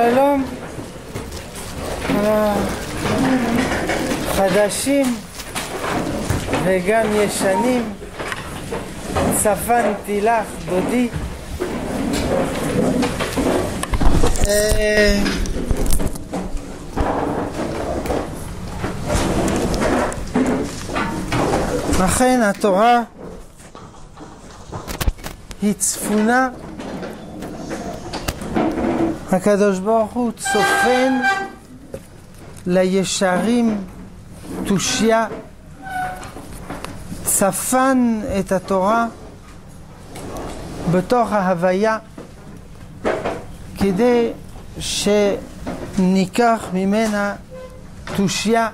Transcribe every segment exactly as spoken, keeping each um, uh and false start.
שלום חדשים וגם ישנים, צפנתי לך דודי. לכן התורה היא צפונה, הקדוש ברוך הוא צופן לישרים תושיה, צפן את התורה בתוך ההוויה כדי שניקח ממנה תושיה,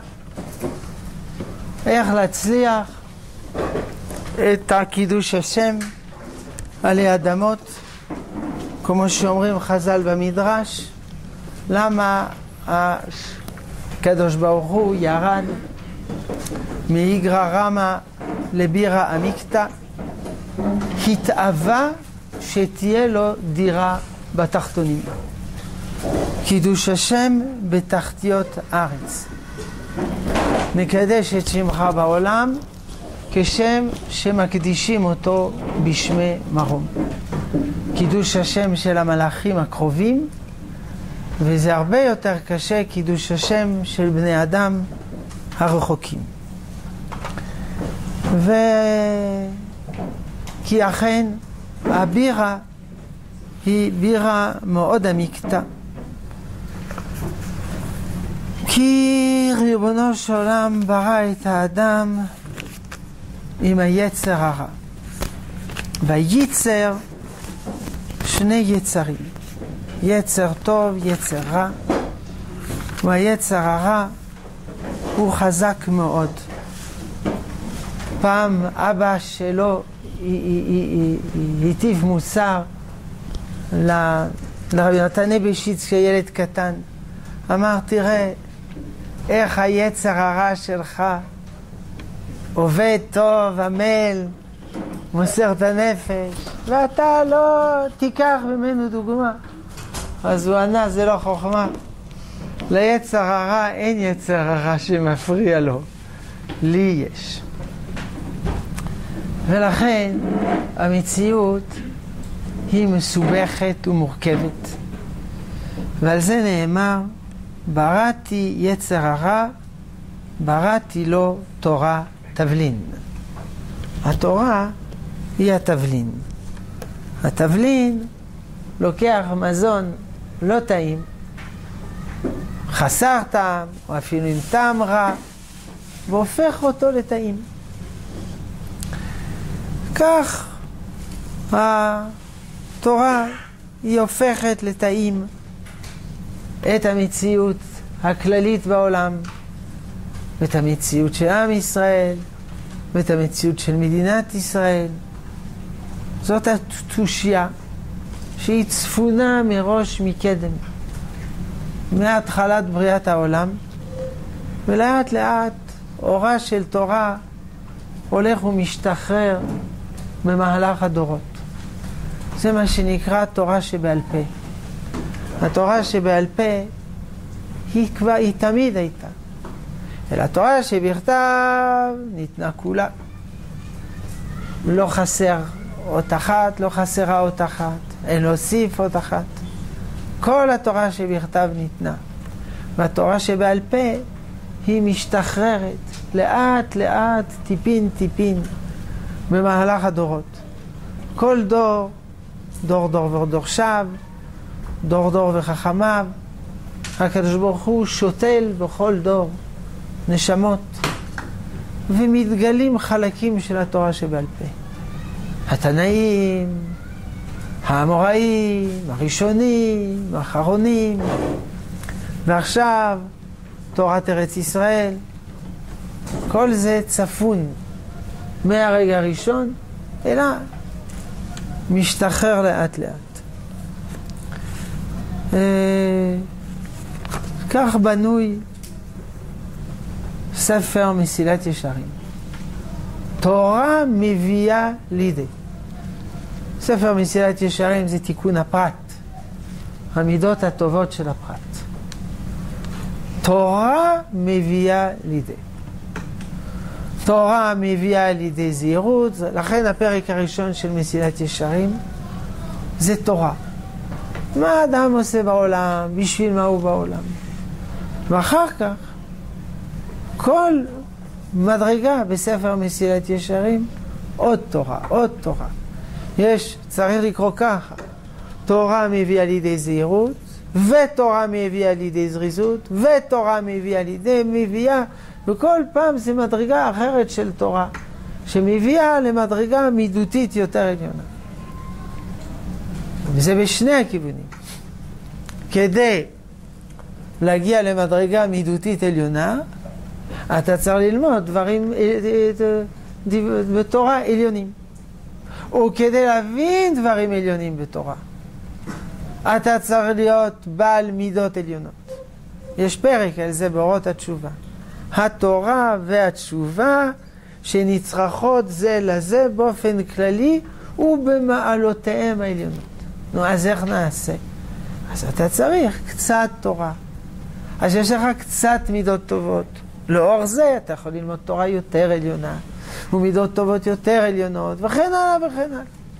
איך להצליח את הקידוש השם עלי אדמות, כמו שאומרים חז"ל במדרש. למה הקדוש ברוך הוא ירד מאיגרא רמא לבירא עמיקתא? התאווה שתהיה לו דירה בתחתונים, קידוש השם בתחתיות הארץ. מקדש את שמך בעולם כשם שמקדישים אותו בשמי מרום. קידוש השם של המלאכים הקרובים, וזה הרבה יותר קשה קידוש השם של בני אדם הרחוקים. ו... כי אכן הבירה היא בירה מאוד עמיקתא, כי ריבונו של עולם ברא את האדם עם היצר הרע, וייצר שני יצרים, יצר טוב, יצר רע, והיצר הרע הוא חזק מאוד. פעם אבא שלו היטיב מוסר לרבי נתן אייבשיץ כילד קטן, אמר, תראה איך היצר הרע שלך עובד טוב, עמל, מוסר את הנפש, ואתה לא תיקח ממנו דוגמה. אז הוא ענה, זה לא חוכמה, ליצר הרע אין יצר הרע שמפריע לו, לי יש. ולכן המציאות היא מסובכת ומורכבת, ועל זה נאמר, בראתי יצר הרע, בראתי לו תורה תבלין. התורה היא התבלין. התבלין לוקח מזון לא טעים, חסר טעם, או אפילו עם טעם רע, והופך אותו לטעים. כך התורה היא הופכת לטעים את המציאות הכללית בעולם, ואת המציאות של עם ישראל, ואת המציאות של מדינת ישראל. זאת התושיה שהיא צפונה מראש מקדם, מהתחלת בריאת העולם, ולאט לאט אורה של תורה הולך ומשתחרר במהלך הדורות. זה מה שנקרא תורה שבעל פה. התורה שבעל פה היא כבר, היא תמיד הייתה. אלא התורה שבכתב ניתנה כולה. לא חסר אות אחת, לא חסרה אות אחת, אין להוסיף אות אחת. כל התורה שבכתב ניתנה. והתורה שבעל פה היא משתחררת לאט לאט, טיפין טיפין, במהלך הדורות. כל דור, דור דור ודורשיו, דור דור וחכמיו, הקדוש ברוך הוא שותל בכל דור נשמות, ומתגלים חלקים של התורה שבעל פה. התנאים, האמוראים, הראשונים, האחרונים, ועכשיו תורת ארץ ישראל. כל זה צפון מהרגע הראשון, אלא משתחרר לאט לאט. כך בנוי ספר מסילת ישרים. תורה מביאה לידי. ספר מסילת ישרים זה תיקון הפרט. המידות הטובות של הפרט. תורה מביאה לידי. תורה מביאה לידי זהירות, לכן הפרק הראשון של מסילת ישרים זה תורה. מה האדם עושה בעולם, בשביל מה הוא בעולם. ואחר כך, כל מדרגה בספר מסילת ישרים, עוד תורה, עוד תורה. יש, צריך לקרוא ככה, תורה מביאה לידי זהירות, ותורה מביאה לידי זריזות, ותורה מביאה לידי מביאה, וכל פעם זה מדרגה אחרת של תורה, שמביאה למדרגה מידותית יותר עליונה. וזה בשני הכיוונים. כדי להגיע למדרגה מידותית עליונה, אתה צריך ללמוד דברים בתורה עליונים. וכדי להבין דברים עליונים בתורה, אתה צריך להיות בעל מידות עליונות. יש פרק על זה באורות התשובה. התורה והתשובה שנצרכות זה לזה באופן כללי ובמעלותיהם העליונות. נו, אז איך נעשה? אז אתה צריך קצת תורה. אז יש לך קצת מידות טובות. לאור זה אתה יכול ללמוד תורה יותר עליונה, ומידות טובות יותר עליונות, וכן הלאה וכן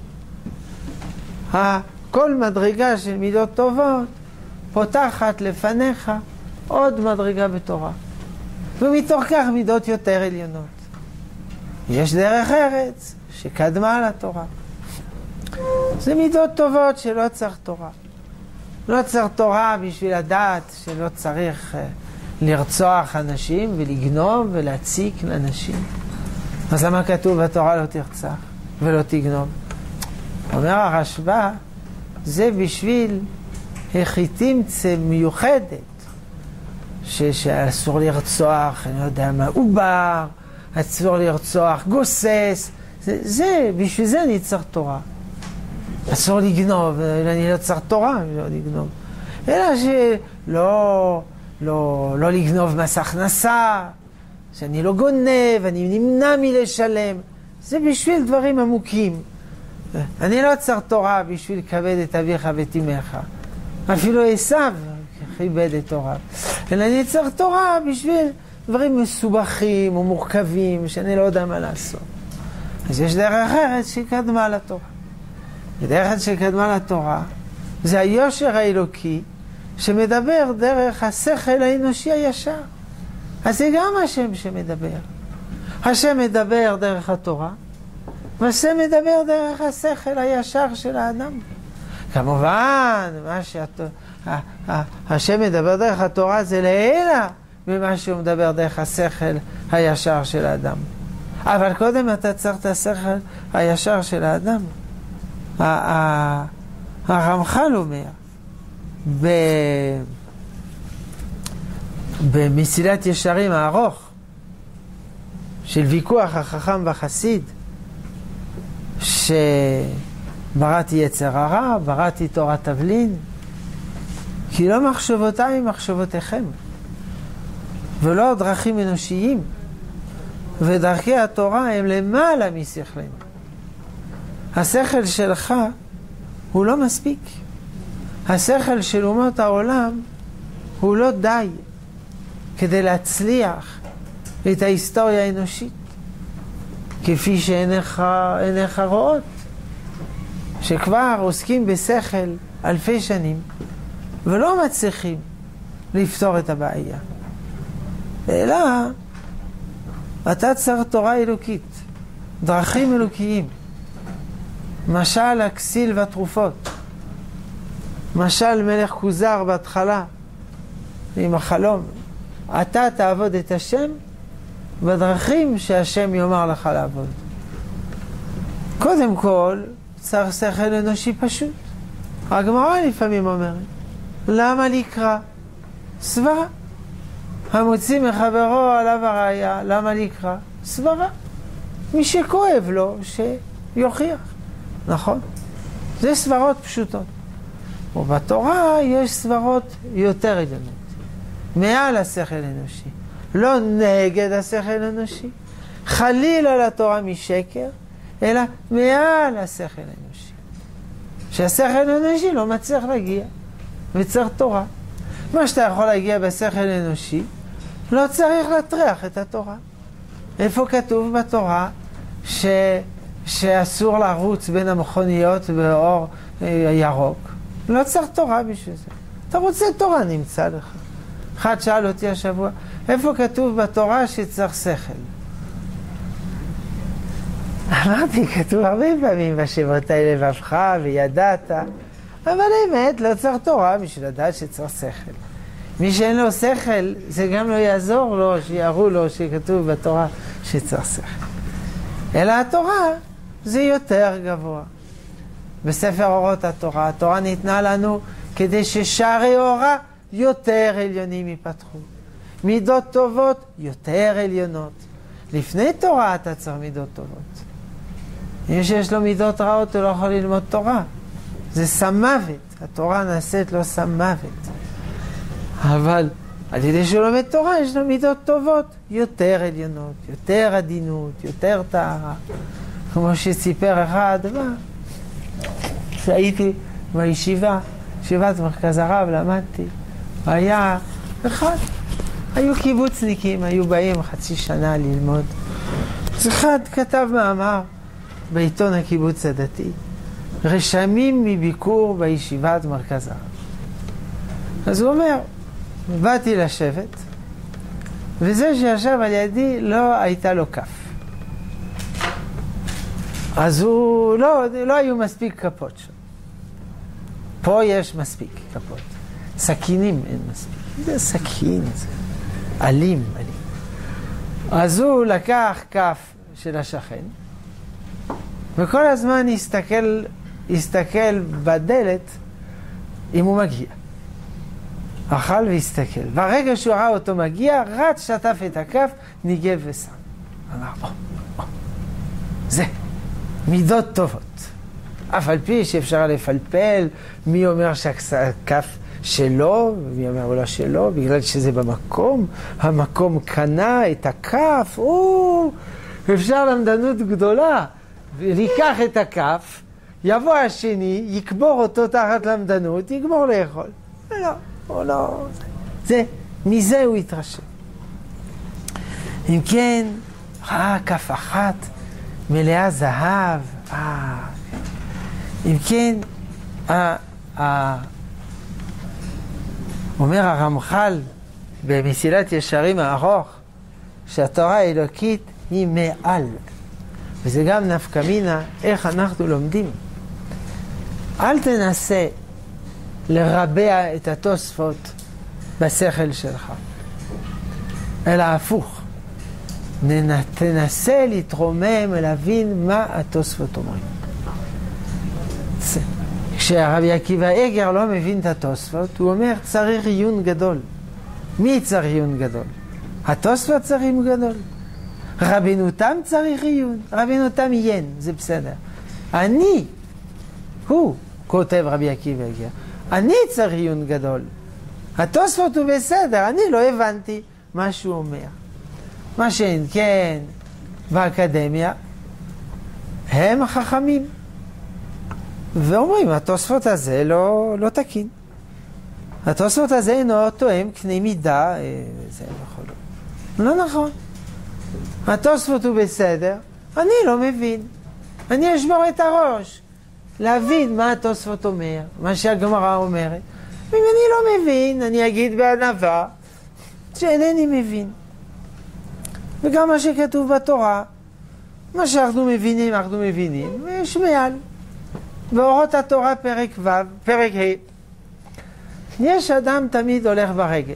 הלאה. כל מדרגה של מידות טובות פותחת לפניך עוד מדרגה בתורה. ומתוך כך מידות יותר עליונות. יש דרך ארץ שקדמה לתורה. זה מידות טובות שלא צריך תורה. לא צריך תורה בשביל לדעת שלא צריך לרצוח אנשים ולגנוב ולהציק לאנשים. אז למה כתוב בתורה לא תרצח ולא תגנוב? אומר הרשב"א, זה בשביל החיתימצה מיוחדת, ש- שאסור לרצוח, אני לא יודע מה, עובר, אסור לרצוח, גוסס, זה, זה, בשביל זה אני צריך תורה. אסור לגנוב, אני לא צריך תורה, לא לגנוב. אלא שלא, לא, לא לגנוב מס הכנסה, שאני לא גונב, אני נמנע מלשלם. זה בשביל דברים עמוקים. אני לא צריך תורה בשביל לכבד את אביך ואת אמך. אפילו עשיו כיבד את תורה. אלא אני צריך תורה בשביל דברים מסובכים ומורכבים שאני לא יודע מה לעשות. אז יש דרך אחרת שקדמה לתורה. ודרך אחרת שקדמה לתורה זה היושר האלוקי שמדבר דרך השכל האנושי הישר. אז זה גם השם שמדבר. השם מדבר דרך התורה, והשם מדבר דרך השכל הישר של האדם. כמובן, מה שאת... השם מדבר דרך התורה זה לעילה ממה שהוא מדבר דרך השכל הישר של האדם. אבל קודם אתה צריך את השכל הישר של האדם. הרמח"ל אומר במסילת ישרים הארוך של ויכוח החכם והחסיד, שבראתי יצר הרע, בראתי תורת תבלין, כי לא מחשבותיי מחשבותיכם, ולא דרכים אנושיים, ודרכי התורה הם למעלה משכלנו. השכל שלך הוא לא מספיק. השכל של אומות העולם הוא לא די כדי להצליח את ההיסטוריה האנושית, כפי שעיניך עיניך רואות, שכבר עוסקים בשכל אלפי שנים ולא מצליחים לפתור את הבעיה. אלא אתה צריך תורה אלוקית, דרכים אלוקיים, משל הכסיל והתרופות, משל מלך כוזר בהתחלה עם החלום, אתה תעבוד את השם בדרכים שהשם יאמר לך לעבוד. קודם כל צריך שכל אנושי פשוט. הגמרא לפעמים אומרת, למה לקרא? סברה. המוציא מחברו עליו הראיה, למה לקרא? סברה. מי שכואב לו שיוכיח. נכון? זה סברות פשוטות. ובתורה יש סברות יותר עליונות, מעל השכל האנושי. לא נגד השכל האנושי, חלילה לתורה משקר, אלא מעל השכל האנושי. שהשכל האנושי לא מצליח להגיע. וצריך תורה. מה שאתה יכול להגיע בשכל אנושי, לא צריך להטריח את התורה. איפה כתוב בתורה ש... שאסור לרוץ בין המכוניות באור ירוק? לא צריך תורה בשביל זה. אתה רוצה תורה, נמצא לך. אחד שאל אותי השבוע, איפה כתוב בתורה שצריך שכל? אמרתי, כתוב הרבה פעמים בשבותי לבבך וידעת, אבל האמת, לא צריך תורה בשביל לדעת שצריך שכל. מי שאין לו שכל, זה גם לא יעזור לו, שיראו לו שכתוב בתורה שצריך שכל. אלא התורה זה יותר גבוה. בספר אורות התורה, התורה ניתנה לנו כדי ששערי אורה יותר עליונים ייפתחו. מידות טובות יותר עליונות. לפני תורה אתה צריך מידות טובות. אם שיש לו מידות רעות הוא לא יכול ללמוד תורה. זה סמוות. התורה נעשית לו סמוות. אבל על ידי שהוא לומד תורה יש לו מידות טובות יותר עליונות, יותר עדינות, יותר טהרה. כמו שסיפר אחד, מה? שהייתי בישיבה, ישיבת מרכז הרב, למדתי. היה אחד, היו קיבוצניקים, היו באים חצי שנה ללמוד. אז אחד כתב מאמר בעיתון הקיבוץ הדתי, רשמים מביקור בישיבת מרכז הרב. אז הוא אומר, באתי לשבת, וזה שישב על ידי לא הייתה לו כף. אז הוא, לא, לא היו מספיק כפות שם. פה יש מספיק כפות. סכינים אין מספיק. זה סכין, זה אלים, אלים. אז הוא לקח כף של השכן, וכל הזמן הסתכל, הסתכל בדלת אם הוא מגיע. אכל והסתכל. ברגע שהוא ראה אותו מגיע, רץ, שטף את הכף, ניגב ושם. אמר, או, או, זה מידות טובות. אף על פי שאפשר לפלפל, מי אומר שהכף שלו, ומי אומר לא שלו, בגלל שזה במקום, המקום קנה את הכף, או, אפשר למדנות גדולה. וליקח את הכף, יבוא השני, יקבור אותו תחת למדנות, יגמור לאכול. ולא. או לא, זה, מזה הוא התרשם. אם כן, ראה כף אחת מלאה זהב. אה, אם כן, אה, אה, אומר הרמח"ל במסילת ישרים הארוך, שהתורה האלוקית היא מעל. וזה גם נפקא מינה איך אנחנו לומדים. אל תנסה לרבע את התוספות בשכל שלך, אלא הפוך. תנסה להתרומם ולהבין מה התוספות אומרים. כשהרבי עקיבא אגר לא מבין את התוספות, הוא אומר צריך עיון גדול. מי צריך עיון גדול? התוספות צריך עיון גדול. רבינו תם צריך עיון. רבינו תם עיין, זה בסדר. אני, הוא כותב רבי עקיבא אגר, אני צריך עיון גדול. התוספות הוא בסדר, אני לא הבנתי מה שהוא אומר. מה שאין כן באקדמיה, הם החכמים. ואומרים, התוספות הזה לא, לא תקין. התוספות הזה אינו תואם קנה מידה, זה יכול להיות. לא נכון. התוספות הוא בסדר, אני לא מבין. אני אשבור את הראש. להבין מה התוספות אומר, מה שהגמרא אומרת. ואם אני לא מבין, אני אגיד בענווה שאינני מבין. וגם מה שכתוב בתורה, מה שאנחנו מבינים, אנחנו מבינים, ויש מעל. באורות התורה פרק ו', פרק ה', יש אדם תמיד הולך ברגל.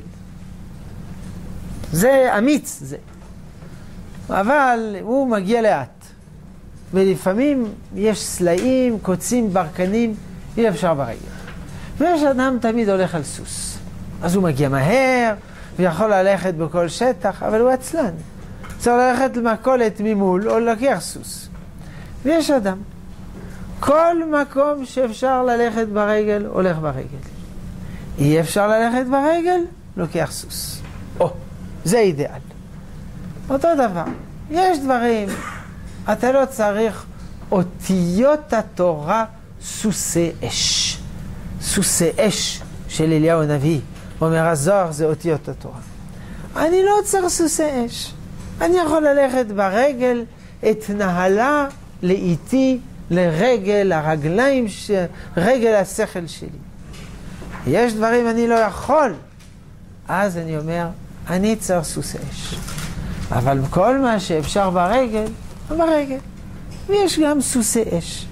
זה אמיץ, זה. אבל הוא מגיע לאט. ולפעמים יש סלעים, קוצים, ברקנים, אי אפשר ברגל. ויש אדם תמיד הולך על סוס. אז הוא מגיע מהר, ויכול ללכת בכל שטח, אבל הוא עצלן. צריך ללכת למכולת ממול, או לקח סוס. ויש אדם. כל מקום שאפשר ללכת ברגל, הולך ברגל. אי אפשר ללכת ברגל, לוקח סוס. או, זה אידיאל. אותו דבר. יש דברים, אתה לא צריך אותיות התורה סוסי אש. סוסי אש של אליהו הנביא, אומר הזוהר, זה אותיות התורה. אני לא צריך סוסי אש. אני יכול ללכת ברגל את נהלה לאיתי לרגל הרגליים, ש... רגל השכל שלי. יש דברים אני לא יכול. אז אני אומר, אני צריך סוסי אש. אבל כל מה שאפשר ברגל, ברגל. ויש גם סוסי אש.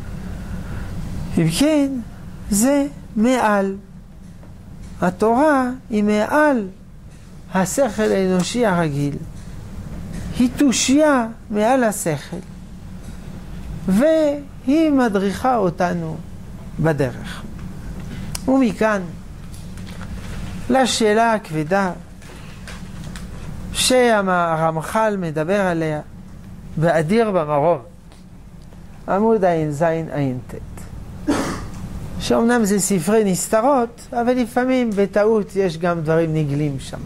וכן, זה מעל. התורה היא מעל השכל האנושי הרגיל. היא תושייה מעל השכל. והיא מדריכה אותנו בדרך. ומכאן לשאלה הכבדה שהרמח"ל מדבר עליה באדיר במרום, עמוד עין זין עין תת. שאומנם זה ספרי נסתרות, אבל לפעמים בטעות יש גם דברים נגלים שם.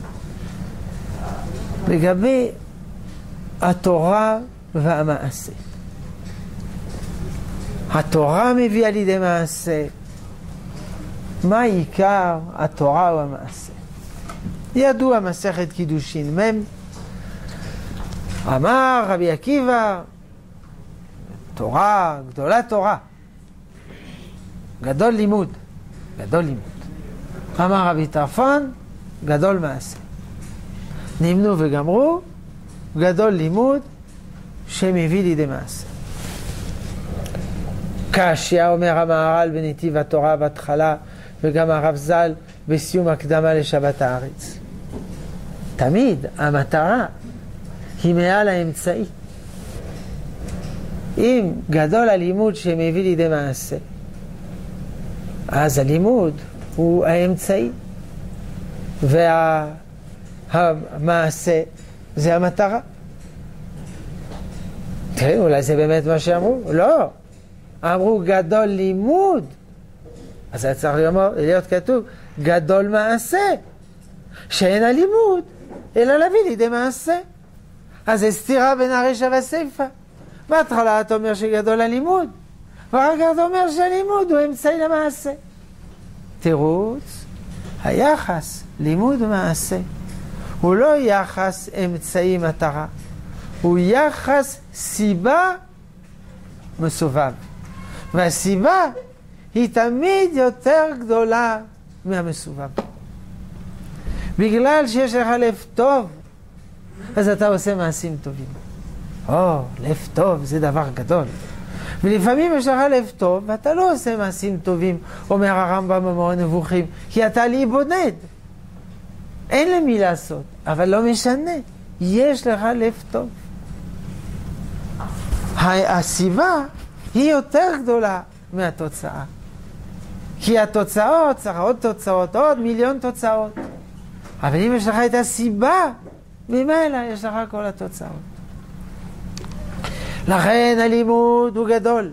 לגבי התורה והמעשה. התורה מביאה לידי מעשה. מה עיקר התורה והמעשה? ידוע מסכת קידושין מם. אמר רבי עקיבא, תורה, גדולה תורה. גדול לימוד, גדול לימוד. אמר רבי טרפון, גדול מעשה. נמנו וגמרו, גדול לימוד שמביא לידי מעשה. קשיא אומר המהר"ל בנתיב התורה בהתחלה, וגם הרב ז"ל בסיום הקדמה לשבת הארץ. תמיד המטרה היא מעל האמצעי. אם גדול הלימוד שמביא לידי מעשה, אז הלימוד הוא האמצעי, והמעשה זה המטרה. תראי, אולי זה באמת מה שאמרו? לא. אמרו גדול לימוד. אז היה צריך להיות כתוב גדול מעשה, שאין הלימוד, אלא להביא לידי מעשה. אז זה סתירה בין הרשע והסיפא. בהתחלה אתה אומר שגדול הלימוד, ואחר כך אתה אומר שהלימוד הוא אמצעי למעשה. תירוץ, היחס לימוד ומעשה הוא לא יחס אמצעי מטרה, הוא יחס סיבה מסובב, והסיבה היא תמיד יותר גדולה מהמסובב. בגלל שיש לך לב טוב, אז אתה עושה מעשים טובים. או, לב טוב זה דבר גדול. ולפעמים יש לך לב טוב ואתה לא עושה מעשים טובים, אומר הרמב"ם במורה נבוכים, כי אתה להיבודד. אין למי לעשות, אבל לא משנה, יש לך לב טוב. הסיבה היא יותר גדולה מהתוצאה. כי התוצאות, צריך עוד תוצאות, עוד מיליון תוצאות. אבל אם יש לך את הסיבה, ממילא יש לך כל התוצאות. לכן הלימוד הוא גדול.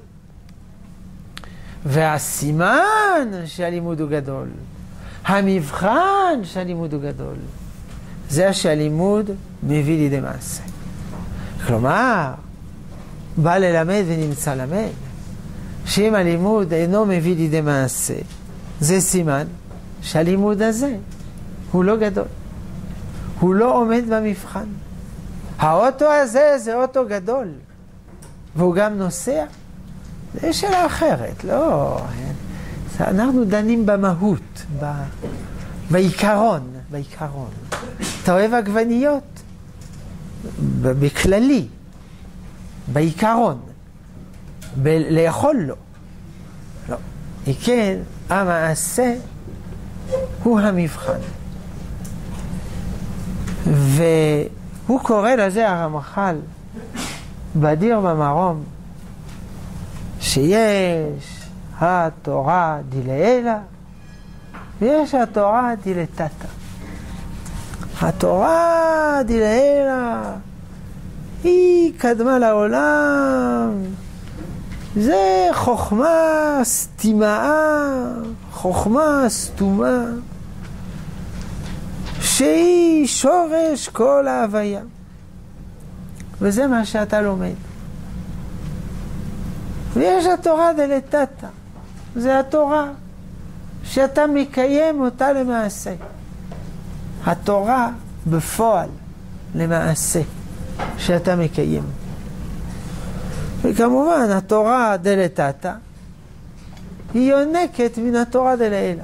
והסימן שהלימוד הוא גדול, המבחן שהלימוד הוא גדול, זה שהלימוד מביא לידי מעשה. כלומר, בא ללמד ונמצא למד. שאם הלימוד אינו מביא לידי מעשה, זה סימן שהלימוד הזה הוא לא גדול. הוא לא עומד במבחן. האוטו הזה זה אוטו גדול. והוא גם נוסע. זה שאלה אחרת, לא. אנחנו דנים במהות, ב... בעיקרון, בעיקרון. אתה אוהב עגבניות? בכללי, בעיקרון. ב- לאכול לו. לא. כן, המעשה הוא המבחן. והוא קורא לזה הרמח"ל באדיר במרום, שיש התורה דילעילה ויש התורה דילתתא. התורה דילעילה היא קדמה לעולם, זה חוכמה סתימה, חוכמה סתומה, שהיא שורש כל ההוויה. וזה מה שאתה לומד. ויש התורה דלתתא, זה התורה שאתה מקיים אותה למעשה. התורה בפועל למעשה שאתה מקיים. וכמובן התורה דלתתא היא יונקת מן התורה דלעילא.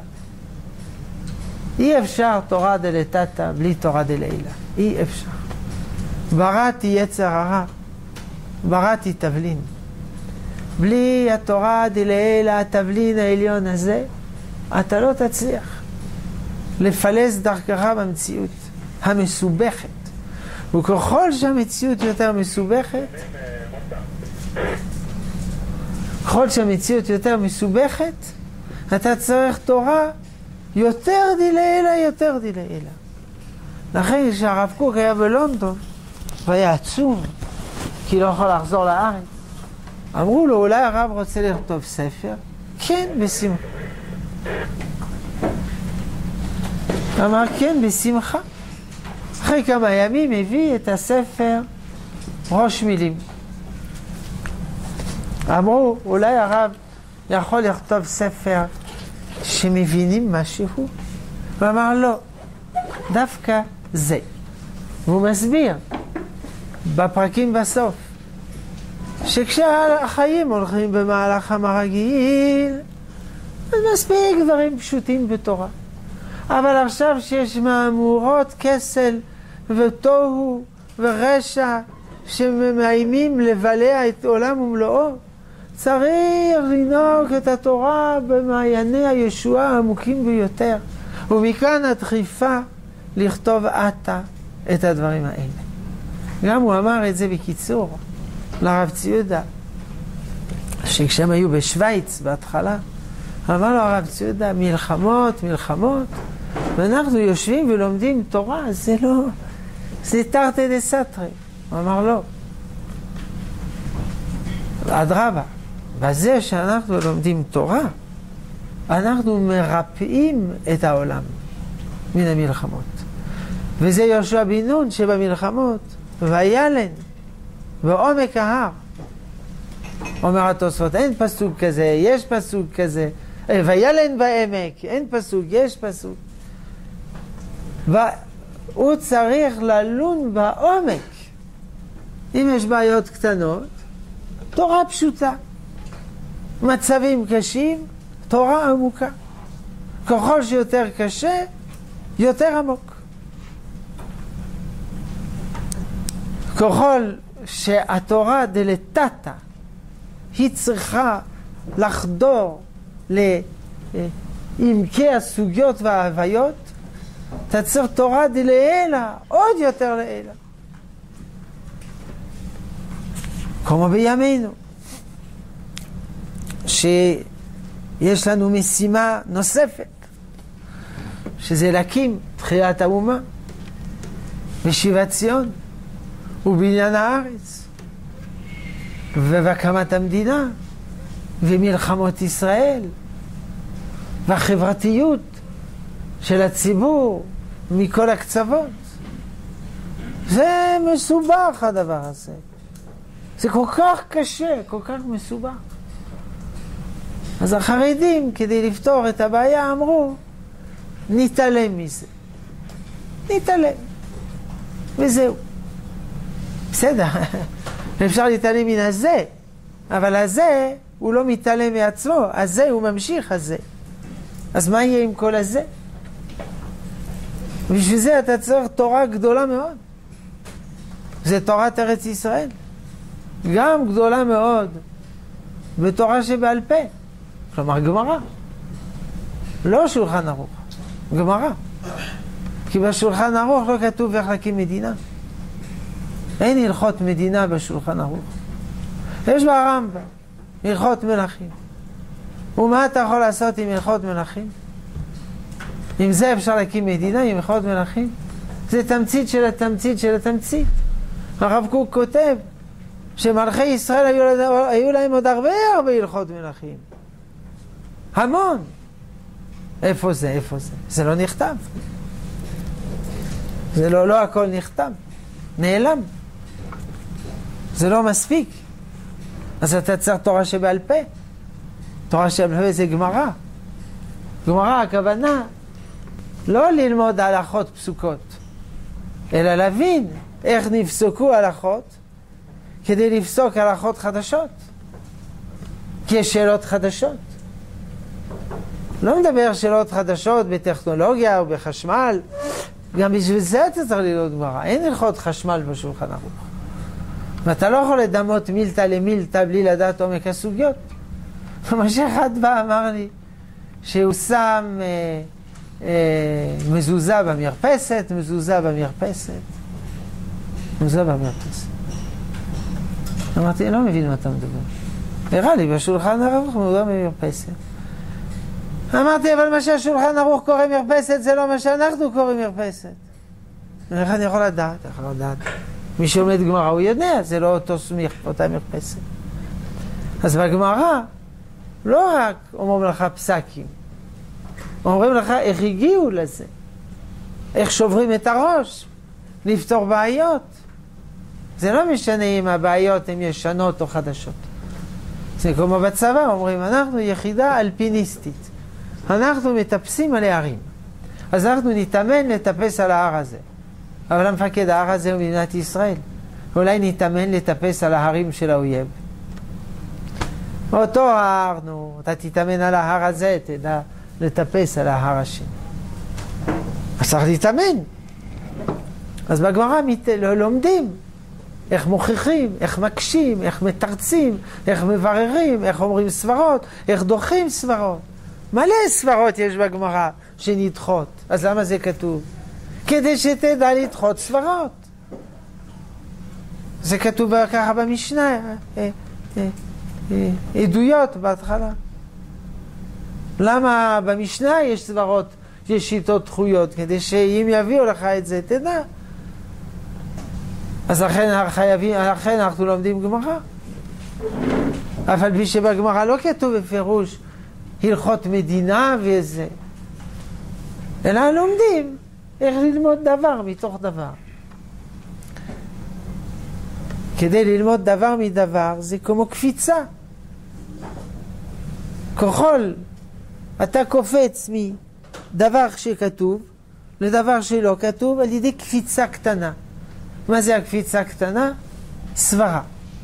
אי אפשר תורה דלתתא בלי תורה דלעילא. אי אפשר. בראתי יצר הרע, בראתי תבלין. בלי התורה דלעילא, התבלין העליון הזה, אתה לא תצליח לפלס דרכך במציאות המסובכת. וככל שהמציאות יותר מסובכת, ככל שהמציאות יותר מסובכת, אתה צריך תורה יותר דלעילא, יותר דלעילא. לכן כשהרב קוק היה בלונדון, והיה עצוב, כי לא יכול לחזור לארץ, אמרו לו, אולי הרב רוצה לכתוב ספר? כן, בשמחה. אמר, כן, בשמחה. אחרי כמה ימים הביא את הספר ראש מילים. אמרו, אולי הרב יכול לכתוב ספר שמבינים משהו? הוא אמר, לא, דווקא זה. והוא מסביר בפרקים בסוף, שכשהחיים הולכים במהלכם הרגיל, אז מספיק דברים פשוטים בתורה. אבל עכשיו שיש מהמורות כסל ותוהו ורשע שמאיימים לבלע את עולם ומלואו, צריך לנהוג את התורה במעייני הישועה העמוקים ביותר. ומכאן הדחיפה לכתוב עתה את הדברים האלה. גם הוא אמר את זה בקיצור לרב ציודה, שכשהם היו בשוויץ בהתחלה, אמר לו הרב ציודה, מלחמות, מלחמות, ואנחנו יושבים ולומדים תורה, זה לא, זה תרתי דסתרי. הוא אמר לא. אדרבה, בזה שאנחנו לומדים תורה, אנחנו מרפאים את העולם מן המלחמות. וזה יהושע בן נון שבמלחמות, וילן, בעומק ההר. אומר התוספות, אין פסוק כזה, יש פסוק כזה, וילן בעמק, אין פסוק, יש פסוק. והוא צריך ללון בעומק. אם יש בעיות קטנות, תורה פשוטה. מצבים קשים, תורה עמוקה. ככל שיותר קשה, יותר עמוק. ככל שהתורה דלתתא היא צריכה לחדור לעמקי הסוגיות וההוויות, תצר תורה דלעילא עוד יותר לעילא. כמו בימינו, שיש לנו משימה נוספת, שזה להקים תחיית האומה ושיבת ציון ובניין הארץ ובהקמת המדינה ומלחמות ישראל והחברתיות של הציבור מכל הקצוות. זה מסובך הדבר הזה. זה כל כך קשה, כל כך מסובך. אז החרדים, כדי לפתור את הבעיה, אמרו, נתעלם מזה. נתעלם. וזהו. בסדר. אפשר להתעלם מן הזה, אבל הזה הוא לא מתעלם מעצמו. הזה הוא ממשיך הזה. אז מה יהיה עם כל הזה? בשביל זה אתה צריך תורה גדולה מאוד. זה תורת ארץ ישראל. גם גדולה מאוד בתורה שבעל פה. כלומר גמרא. לא שולחן ערוך. גמרא. כי בשולחן ערוך לא כתוב איך להקים מדינה. אין הלכות מדינה בשולחן ערוך. יש ברמב"ם הלכות מלכים. ומה אתה יכול לעשות עם הלכות מלכים? עם זה אפשר להקים מדינה, עם הלכות מלכים? זה תמצית של התמצית של התמצית. הרב קוק כותב שמלכי ישראל היו, היו להם עוד הרבה הרבה הלכות מלכים. המון. איפה זה? איפה זה? זה לא נכתב. זה לא, לא הכל נכתב. נעלם. זה לא מספיק. אז אתה צריך תורה שבעל פה. תורה שבעל פה זה גמרא. גמרא הכוונה לא ללמוד הלכות פסוקות, אלא להבין איך נפסקו הלכות כדי לפסוק הלכות חדשות. כי יש שאלות חדשות. לא מדבר שאלות חדשות בטכנולוגיה או בחשמל, גם בשביל זה אתה צריך ללמוד גמרא. אין הלכות חשמל בשולחן ערוך. ואתה לא יכול לדמות מילתא למילתא בלי לדעת עומק הסוגיות. ממש אחד בא אמר לי שהוא שם אה, אה, מזוזה במרפסת, מזוזה במרפסת, מזוזה במרפסת. אמרתי, אני לא מבין מה אתה מדבר. הראה לי בשולחן ערוך מזוזה במרפסת. אמרתי, אבל מה שהשולחן ערוך קורא מרפסת זה לא מה שאנחנו קוראים מרפסת. איך אני יכול לדעת? איך אני יכול לדעת? מי שעומד גמרא הוא יודע, זה לא אותו סמיך, אותה מרפסת. אז בגמרא לא רק אומרים לך פסקים, אומרים לך איך הגיעו לזה, איך שוברים את הראש, לפתור בעיות. זה לא משנה אם הבעיות הן ישנות או חדשות. זה כמו בצבא, אומרים, אנחנו יחידה אלפיניסטית. אנחנו מטפסים על הערים. אז אנחנו נתאמן לטפס על ההר הזה. אבל המפקד ההר הזה הוא מדינת ישראל. אולי נתאמן לטפס על ההרים של האויב. אותו ההר, נו, אתה תתאמן על ההר הזה, תדע לטפס על ההר השני. אז צריך להתאמן. אז בגמרא לומדים איך מוכיחים, איך מקשים, איך מתרצים, איך מבררים, איך אומרים סברות, איך דוחים סברות. מלא סברות יש בגמרא שנדחות. אז למה זה כתוב? כדי שתדע לדחות סברות. זה כתוב ככה במשנה, אה, אה, אה, עדויות בהתחלה. למה במשנה יש סברות, יש שיטות דחויות? כדי שאם יביאו לך את זה, תדע. אז לכן, חייבים, לכן אנחנו לומדים גמרא. אבל בלי שבגמרא לא כתוב בפירוש הלכות מדינה וזה. אלא לומדים איך ללמוד דבר מתוך דבר. כדי ללמוד דבר מדבר זה כמו קפיצה. ככל אתה קופץ מדבר שכתוב לדבר שלא כתוב על ידי קפיצה קטנה. מה זה הקפיצה קטנה? סברה.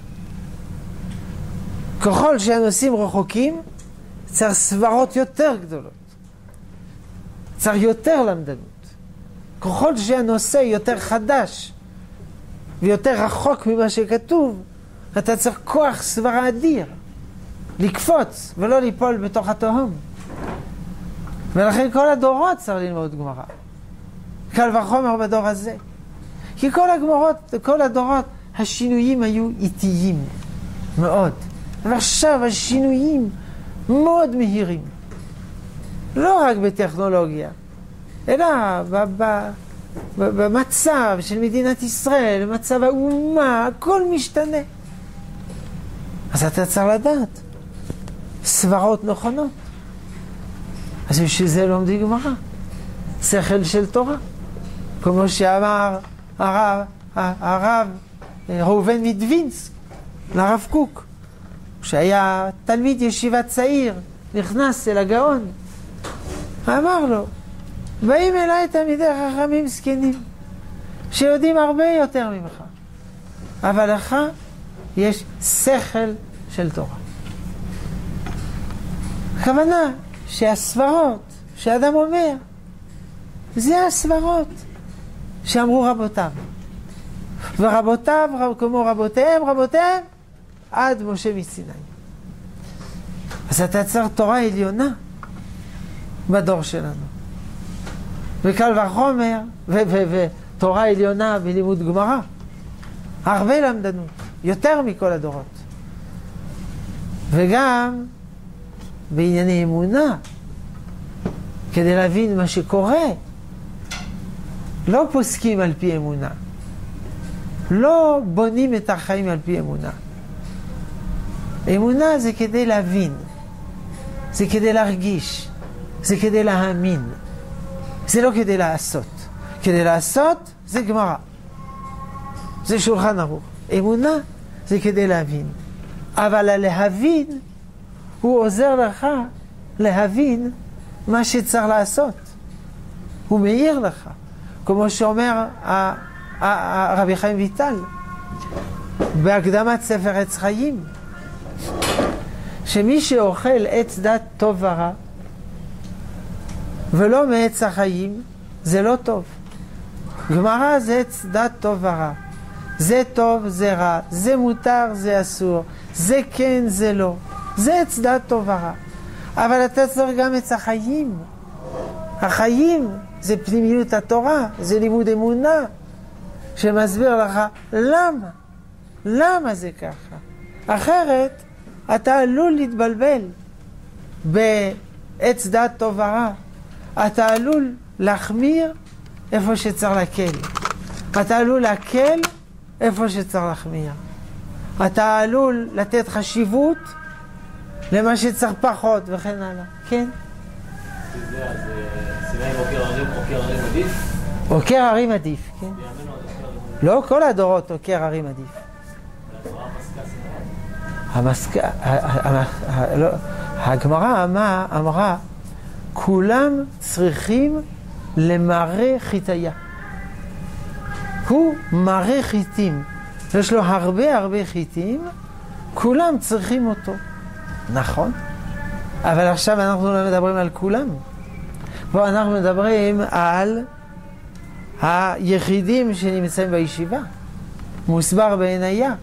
ככל שהנושאים רחוקים צריך סברות יותר גדולות. צריך יותר למדנות. ככל שהנושא יותר חדש ויותר רחוק ממה שכתוב, אתה צריך כוח סברה אדיר. לקפוץ ולא ליפול בתוך התהום. ולכן כל הדורות צריך ללמוד גמרא. קל וחומר בדור הזה. כי כל הגמרות, כל הדורות, השינויים היו איטיים מאוד. ועכשיו השינויים מאוד מהירים. לא רק בטכנולוגיה, אלא במצב של מדינת ישראל, במצב האומה, הכל משתנה. אז אתה צריך לדעת סברות נכונות. אז בשביל זה לומדים גמרא. שכל של תורה. כמו שאמר הרב, הרב ראובן מדווינסק לרב קוק, שהיה תלמיד ישיבה צעיר, נכנס אל הגאון, אמר לו, באים אליי תלמידי חכמים זקנים, שיודעים הרבה יותר ממך, אבל לך יש שכל של תורה. הכוונה שהסברות שאדם אומר, זה הסברות שאמרו רבותיו. ורבותיו, כמו רבותיהם, רבותיהם, עד משה מסיני. אז אתה צריך תורה עליונה בדור שלנו. וקל וחומר, ותורה עליונה בלימוד גמרא. הרבה למדנות, יותר מכל הדורות. וגם בענייני אמונה, כדי להבין מה שקורה, לא פוסקים על פי אמונה. לא בונים את החיים על פי אמונה. אמונה זה כדי להבין. זה כדי להרגיש. זה כדי להאמין. זה לא כדי לעשות. כדי לעשות זה גמרא. זה שולחן ערוך. אמונה זה כדי להבין. אבל הלהבין הוא עוזר לך להבין מה שצריך לעשות. הוא מאיר לך, כמו שאומר רבי חיים ויטל בהקדמת ספר עץ חיים, שמי שאוכל עץ דת טוב ורע ולא מעץ החיים זה לא טוב. גמרא זה עץ דת טוב ורע, זה טוב זה רע, זה מותר זה אסור, זה כן זה לא, זה עץ דת טוב ורע. אבל אתה צריך גם עץ החיים. החיים זה פנימיות התורה, זה לימוד אמונה שמסביר לך למה, למה זה ככה. אחרת אתה עלול להתבלבל בעץ דת טוב ורע, אתה עלול להחמיר איפה שצריך להקל, אתה עלול להקל איפה שצריך להחמיר, אתה עלול לתת חשיבות למה שצריך פחות וכן הלאה. כן? זה, אז סימן עוקר הרים, עוקר הרים עדיף? עוקר הרים עדיף, כן. לא כל הדורות עוקר הרים עדיף. המסקה, הגמרא אמרה, כולם צריכים למראה חיטיה. הוא מראה חיטים, יש לו הרבה הרבה חיטים, כולם צריכים אותו. נכון? אבל עכשיו אנחנו לא מדברים על כולם. פה אנחנו מדברים על היחידים שנמצאים בישיבה. מוסבר בעינייה.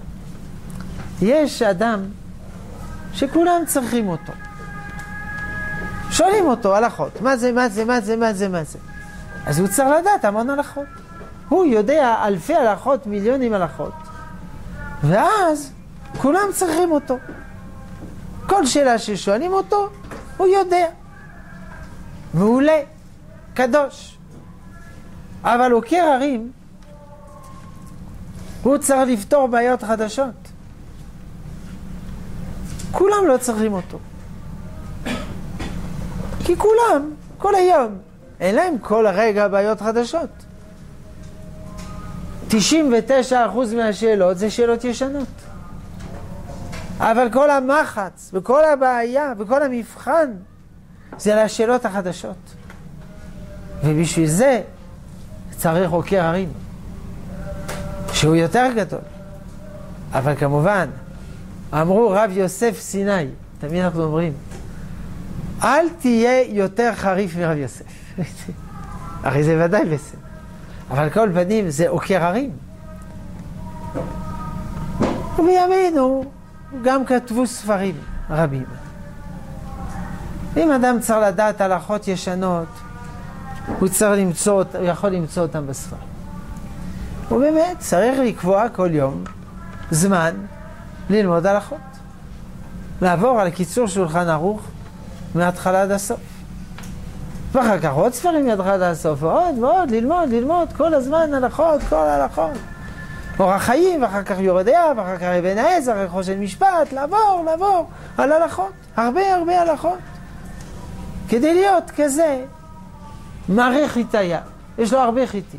יש אדם שכולם צריכים אותו. שואלים אותו הלכות. מה זה, מה זה, מה זה, מה זה, מה זה. אז הוא צריך לדעת המון הלכות. הוא יודע אלפי הלכות, מיליונים הלכות. ואז כולם צריכים אותו. כל שאלה ששואלים אותו, הוא יודע. מעולה, קדוש. אבל עוקר הרים, הוא צריך לפתור בעיות חדשות. כולם לא צריכים אותו. כי כולם, כל היום, אין להם כל הרגע בעיות חדשות. תשעים ותשעה אחוז מהשאלות זה שאלות ישנות. אבל כל המחץ וכל הבעיה וכל המבחן זה לשאלות החדשות. ובשביל זה צריך עוקר הרים, שהוא יותר גדול. אבל כמובן, אמרו רב יוסף סיני, תמיד אנחנו אומרים, אל תהיה יותר חריף מרב יוסף. הרי זה ודאי בסדר. אבל כל פנים זה עוקר הרים. ובימינו גם כתבו ספרים רבים. אם אדם צריך לדעת הלכות ישנות, הוא צריך למצוא, הוא יכול למצוא אותם בספר. ובאמת צריך לקבוע כל יום זמן ללמוד הלכות. לעבור על קיצור שולחן ערוך מההתחלה עד הסוף. ואחר כך עוד ספרים מההתחלה עד הסוף, ועוד ועוד, ללמוד, ללמוד, כל הזמן הלכות, כל הלכות. אורח חיים, ואחר כך יורדיה, ואחר כך אבן העזר, אחר כך חושן משפט, לעבור, לעבור על הלכות. הרבה הרבה הלכות. כדי להיות כזה, מראה חיטיה. יש לו הרבה חיטים.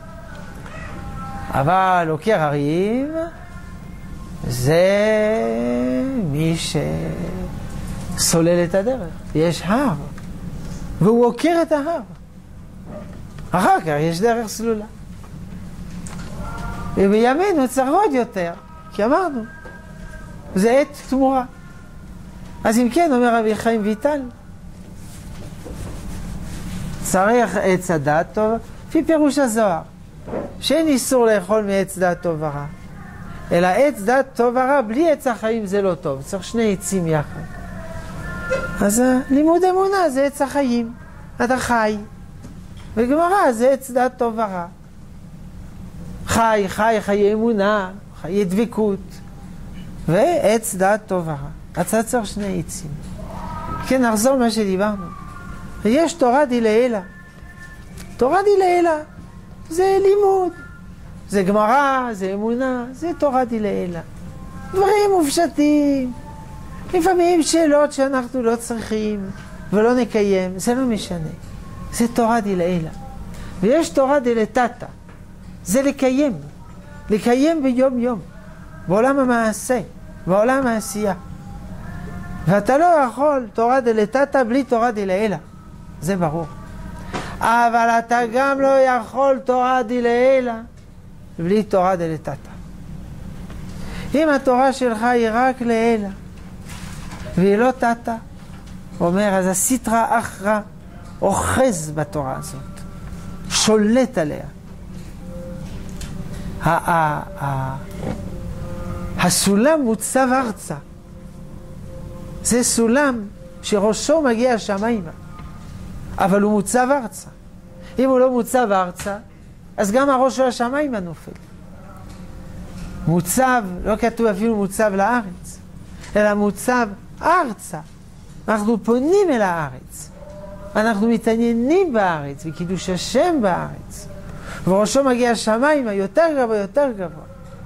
אבל עוקר הרים זה מי שסולל את הדרך. יש הר, והוא עוקר את ההר. אחר כך יש דרך סלולה. ובימינו צריך עוד יותר, כי אמרנו, זה עת תמורה. אז אם כן, אומר רבי חיים ויטל, צריך עץ הדעת טוב, לפי פירוש הזוהר, שאין איסור לאכול מעץ דעת טוב ורע, אלא עץ דעת טוב ורע, בלי עץ החיים זה לא טוב, צריך שני עצים יחד. אז לימוד אמונה זה עץ החיים, אתה חי, וגמרא זה עץ דעת טוב ורע. חי, חי, חיי אמונה, חיי דבקות, ועץ דעת טוב ורע. אתה צריך שני עצים. כן, נחזור מה שדיברנו. ויש תורה דילאלה. תורה דילאלה זה לימוד, זה גמרא, זה אמונה, זה תורה דילאלה. דברים מופשטים, לפעמים שאלות שאנחנו לא צריכים ולא נקיים, זה לא משנה. זה תורה דילאלה. ויש תורה דלתתא, זה לקיים, לקיים ביום יום, בעולם המעשה, בעולם העשייה. ואתה לא יכול תורה דלתתא בלי תורה דילאלה. זה ברור. אבל אתה גם לא יכול תורה דלעילא בלי תורה דלתתא. אם התורה שלך היא רק לעילא והיא לא תתא, אומר, אז הסטרא אחרא אוחז בתורה הזאת, שולט עליה. הסולם מוצב ארצה. זה סולם שראשו מגיע השמיימה, אבל הוא מוצב ארצה. אם הוא לא מוצב ארצה, אז גם הראש של השמיימה נופל. מוצב, לא כתוב אפילו מוצב לארץ, אלא מוצב ארצה. אנחנו פונים אל הארץ. אנחנו מתעניינים בארץ, וקידוש השם בארץ. וראשו מגיע השמיימה, יותר גבוה, יותר גבוה.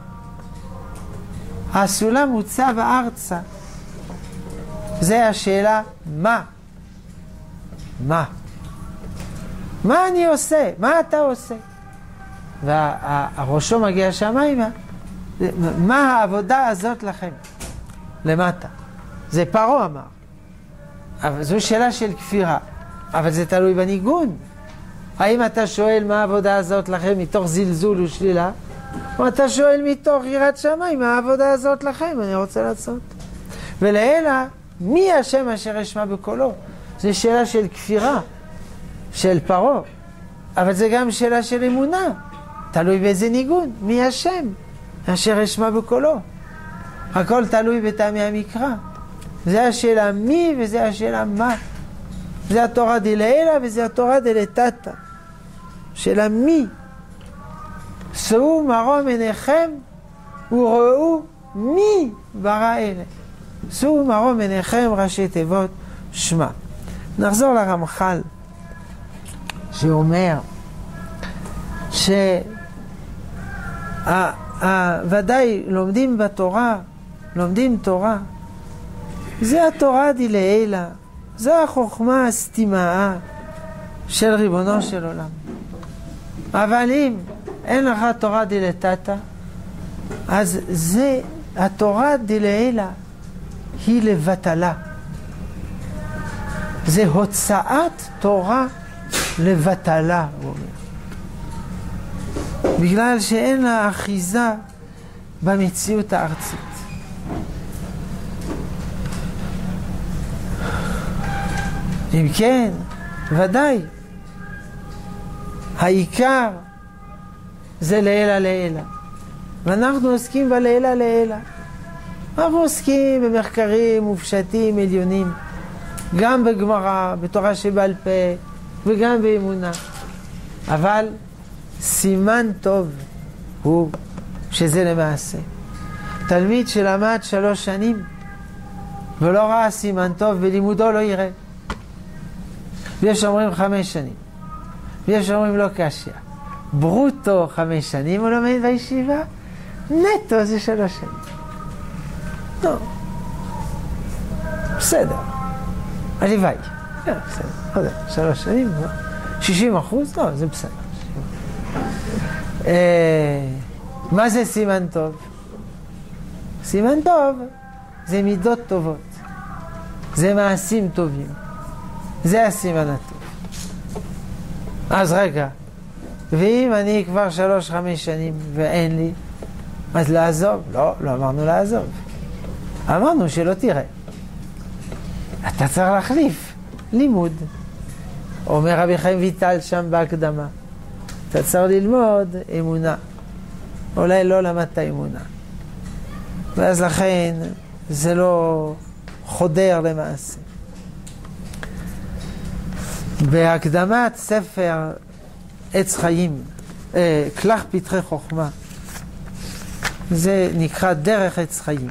הסולם מוצב ארצה. זה השאלה, מה? מה? מה אני עושה? מה אתה עושה? והראשו מגיע השמיימה, מה העבודה הזאת לכם? למטה. זה פרעה אמר. אבל זו שאלה של כפירה. אבל זה תלוי בניגון. האם אתה שואל מה העבודה הזאת לכם מתוך זלזול ושלילה? או אתה שואל מתוך יראת שמיים, מה העבודה הזאת לכם? אני רוצה לעשות. ולאלה, מי השם אשר אשמע בקולו? זו שאלה של כפירה, של פרעה. אבל זה גם שאלה של אמונה. תלוי באיזה ניגון. מי השם אשר אשמע בקולו? הכל תלוי בטעמי המקרא. זה השאלה מי וזה השאלה מה. זה התורה דלעילא וזה התורה דלתתא. שאלה מי. שאו מרום עיניכם וראו מי ברא אלה. שאו מרום עיניכם ראשי תיבות שמע. נחזור לרמח"ל שאומר ש ודאי לומדים בתורה, לומדים תורה, זה התורה דלעילא, זה החוכמה הסתימה של ריבונו של עולם. אבל אם אין לך תורה דלתתא, אז זה התורה דלעילא היא לבטלה. זה הוצאת תורה לבטלה, הוא אומר. בגלל שאין לה אחיזה במציאות הארצית. אם כן, ודאי, העיקר זה לעילא לעילא. ואנחנו עוסקים בלעילא לעילא. אנחנו עוסקים במחקרים מופשטים עליונים, גם בגמרא, בתורה שבעל פה, וגם באמונה. אבל סימן טוב הוא שזה למעשה. תלמיד שלמד שלוש שנים ולא ראה סימן טוב בלימודו לא יראה. ויש אומרים חמש שנים, ויש אומרים לא קשיא. ברוטו חמש שנים הוא לומד בישיבה, נטו זה שלוש שנים. לא, בסדר, הלוואי, לא, בסדר, שלוש שנים, שישים אחוז, לא, זה בסדר. מה זה סימן טוב? סימן טוב זה מידות טובות, זה מעשים טובים, זה הסימן הטוב. אז רגע, ואם אני כבר שלוש חמש שנים ואין לי, אז לעזוב? לא, לא אמרנו לעזוב, אמרנו שלא תראה, אתה צריך להחליף לימוד. אומר רבי חיים ויטל שם בהקדמה, אתה צריך ללמוד אמונה. אולי לא למדת אמונה. ואז לכן זה לא חודר למעשה. בהקדמת ספר עץ חיים, אה, כלך פתחי חוכמה, זה נקרא דרך עץ חיים.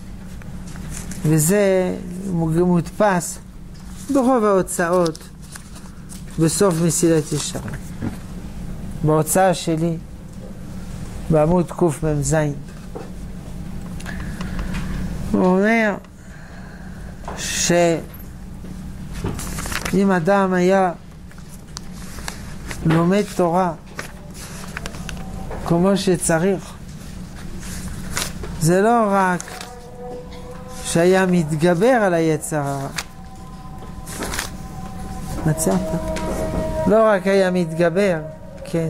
וזה מודפס ברוב ההוצאות בסוף מסילת ישרים. בהוצאה שלי, בעמוד קוף ממזין, הוא אומר שאם אדם היה לומד תורה כמו שצריך, זה לא רק שהיה מתגבר על היצר הרע, מצאת. לא רק היה מתגבר, כן.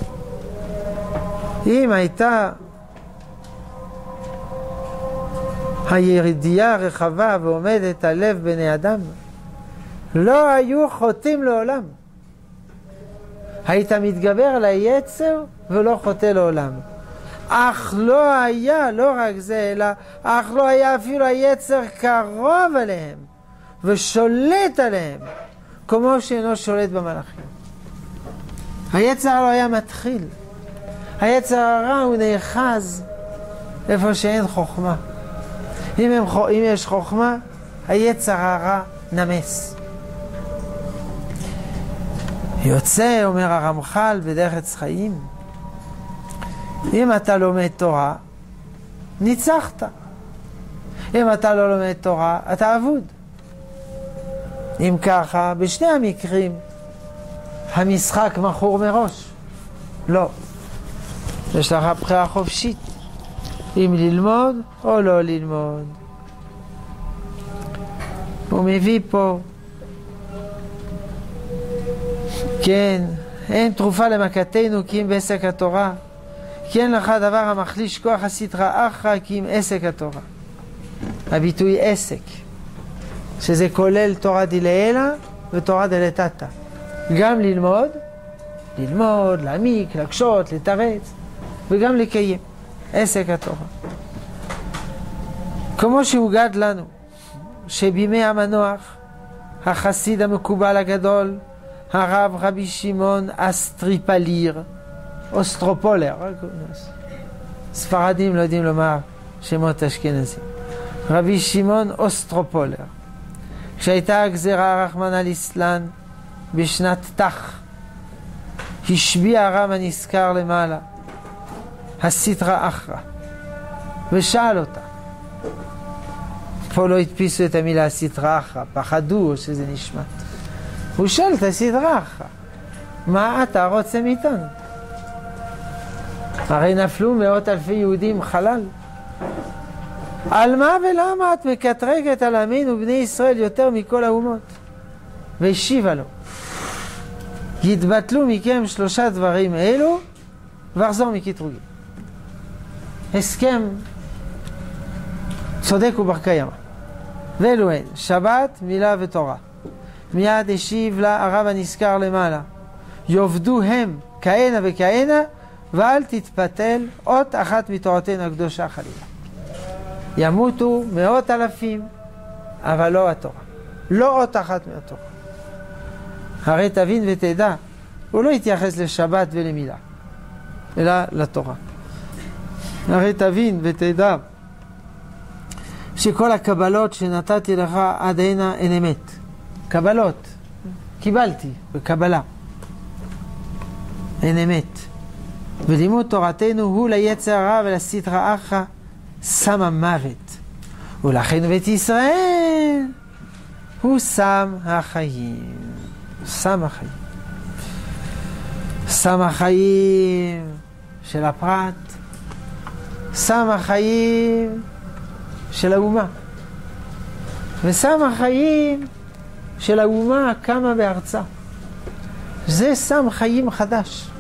אם הייתה הירידייה רחבה ועומדת על לב בני אדם, לא היו חוטאים לעולם. היית מתגבר על היצר ולא חוטא לעולם. אך לא היה, לא רק זה, אלא אך לא היה אפילו היצר קרוב אליהם ושולט עליהם כמו שאינו שולט במלאכים. היצר לא היה מתחיל. היצר הרע הוא נאחז איפה שאין חוכמה. אם, הם, אם יש חוכמה, היצר הרע נמס. יוצא, אומר הרמח"ל בדרך עץ חיים, אם אתה לומד תורה, ניצחת. אם אתה לא לומד תורה, אתה אבוד. אם ככה, בשני המקרים, המשחק מכור מראש. לא. יש לך בחירה חופשית. אם ללמוד או לא ללמוד. הוא מביא פה, כן, אין תרופה למכתנו כי אם בעסק התורה, כי אין לך דבר המחליש כוח הסטרא אחרא כי אם עסק התורה. הביטוי עסק, שזה כולל תורה דלעילא ותורה דלתתא. גם ללמוד, ללמוד, להעמיק, להקשות, לתרץ, וגם לקיים. עסק התורה. כמו שהוגד לנו, שבימי המנוח, החסיד המקובל הגדול, הרב רבי שמעון אסטריפליר, אוסטרופולר, ספרדים לא יודעים לומר שמות אשכנזים, רבי שמעון אוסטרופולר, כשהייתה הגזרה רחמנא ליצלן בשנת תח, השביע הרב הנזכר למעלה הסטרא אחרא ושאל אותה. פה לא הדפיסו את המילה הסטרא אחרא, פחדו שזה נשמע. הוא שאל את הסטרא אחרא, מה אתה רוצה מאיתנו? הרי נפלו מאות אלפי יהודים חלל. על מה ולמה את מקטרגת על עמנו בני ישראל יותר מכל האומות? והשיבה לו, יתבטלו מכם שלושה דברים אלו ואחזור מקטרוגים. הסכם צודק ובר קיימא. ואלו הן שבת, מילה ותורה. מיד השיב לה הרב הנזכר למעלה, יאבדו הם כהנה וכהנה ואל תתפתל אות אחת מתורתנו הקדושה חלילה. ימותו מאות אלפים אבל לא התורה, לא אות אחת מהתורה. הרי תבין ותדע, הוא לא התייחס לשבת ולמילה אלא לתורה. הרי תבין ותדע שכל הקבלות שנתתי לך עד הנה הן אמת. קבלות, קיבלתי בקבלה, הן אמת. ולימוד תורתנו הוא ליצר הרע ולסטרא אחרא שם המוות, ולכן בית ישראל הוא שם החיים. שם החיים. שם החיים של הפרט, שם החיים של האומה, ושם החיים של האומה הקמה בארצה. זה שם חיים חדש,